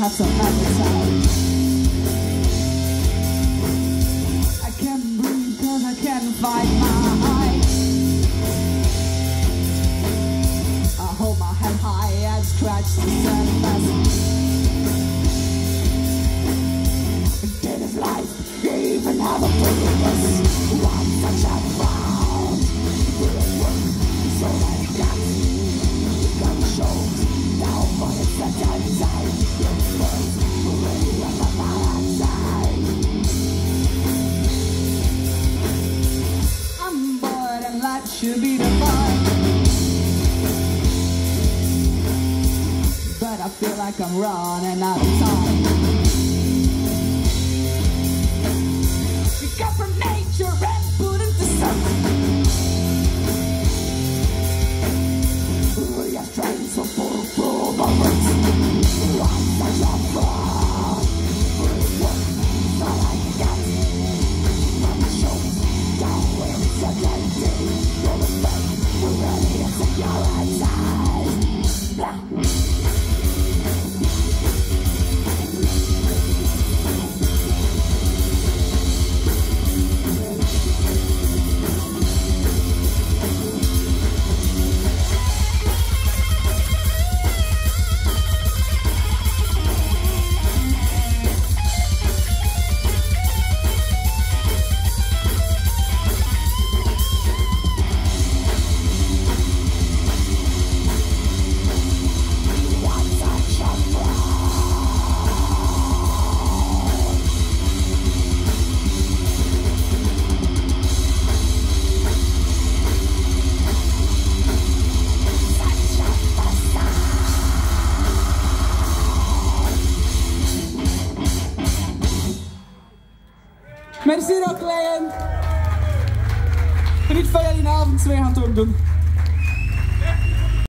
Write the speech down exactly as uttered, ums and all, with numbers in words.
have some appetite. I can't breathe cause I can't find my eyes. I hold my head high and scratch the surface. It is life, you even have a purpose. One such a found. So I got got shows. Now for the second time. Your first already on the outside. I'm bored and life should be the fun. But I feel like I'm running out of time. Got from nature and put into something. We are trying so full full moments. One such a fall. All I got from the shows down where it's a day. You're the best. We're ready to take your outside. Merci Rockelingen. Geniet van jullie avond twee gaan het ook doen.